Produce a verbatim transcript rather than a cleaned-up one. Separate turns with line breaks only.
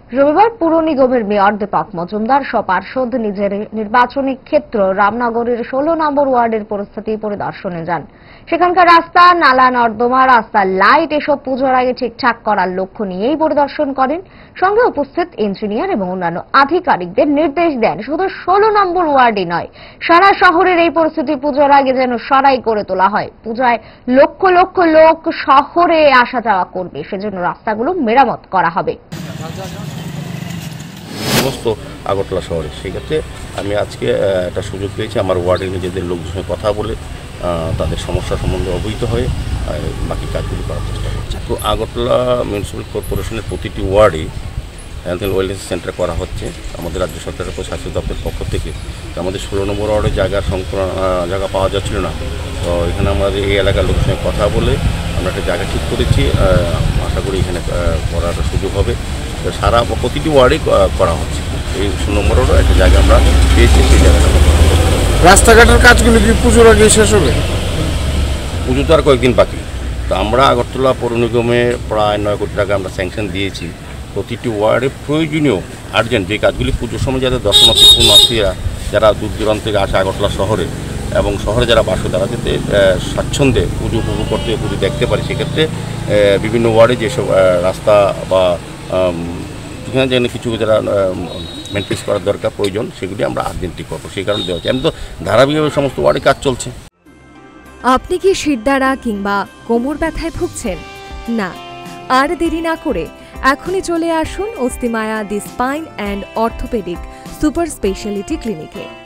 রবিবার পুর নিগমের মেয়র দীপক মজুমদার সহ পার্ষদ নিজের নির্বাচনী ক্ষেত্র রামনগরের ষোলো নম্বর ওয়ার্ডের পরিস্থিতি পরিদর্শনে যান। সেখানকার রাস্তা, নালা নর্দমা, রাস্তার লাইট এসব পুজোর আগে ঠিকঠাক করার লক্ষ্য নিয়েই পরিদর্শন করেন। সঙ্গে উপস্থিত ইঞ্জিনিয়ার এবং অন্যান্য আধিকারিকদের নির্দেশ দেন শুধু ষোলো নম্বর ওয়ার্ডই নয়, সারা শহরের এই পরিস্থিতি পুজোর আগে যেন সরাই করে তোলা হয়। পূজায় লক্ষ লক্ষ লোক শহরে আসা যাওয়া করবে, সেজন্য রাস্তাগুলো মেরামত করা হবে।
সমস্ত আগরতলা শহরে সেই ক্ষেত্রে আমি আজকে একটা সুযোগ পেয়েছি আমার ওয়ার্ডে নিজেদের লোকদের সঙ্গে কথা বলে তাদের সমস্যা সম্বন্ধে অবহিত হয়ে বাকি কাজগুলি করার চেষ্টা করছি। তো আগরতলা মিউনিসিপ্যাল কর্পোরেশনের প্রতিটি ওয়ার্ডে হেলথ অ্যান্ড ওয়েলনেস সেন্টার করা হচ্ছে আমাদের রাজ্য সরকারের স্বাস্থ্য দপ্তরের পক্ষ থেকে। আমাদের ষোলো নম্বর ওয়ার্ডে জায়গার সংকলন জায়গা পাওয়া যাচ্ছিল না, তো এখানে আমাদের এই এলাকার লোকের সঙ্গে কথা বলে আমরা একটা জায়গা ঠিক করেছি। আশা করি এখানে করার সুযোগ হবে। সারা প্রতিটি ওয়ার্ডে করা হচ্ছে। এই ষোলো নম্বর ওয়ার্ডে একটা জায়গা আমরা পেয়েছি, সেই জায়গাটা
রাস্তাঘাটের কাজগুলি কি পুজোর আগে শেষ হবে?
পুজো তো আর কয়েকদিন বাকি। তো আমরা আগরতলা পৌর নিগমে প্রায় নয় কোটি টাকা আমরা স্যাংশন দিয়েছি। প্রতিটি ওয়ার্ডে প্রয়োজনীয় আর্জেন্ট যে কাজগুলি পুজোর সময় যাতে দর্শনার্থী পুণ্যার্থীরা যারা দূর দূরান্ত থেকে আসে আগরতলা শহরে এবং শহরে যারা বাস করে তারা যাতে স্বাচ্ছন্দ্যে পুজো উপভোগ করতে পুজো দেখতে পারে, সেক্ষেত্রে বিভিন্ন ওয়ার্ডে যেসব রাস্তা বা যেখানে যেখানে কিছু যারা মেনটেন্স করার দরকার প্রয়োজন সেগুলি আমরা আর্জেন্টলি করবো, সেই কারণে দেওয়া হচ্ছে। আমি তো ধারাবাহিকভাবে সমস্ত ওয়ার্ডে কাজ চলছে।
আপনি কি শিরদাঁড়া কিংবা কোমর ব্যথায় ভুগছেন? না, আর দেরি না করে এখনই চলে আসুন Asthimaya the spine and orthopaedic super speciality ক্লিনিকে।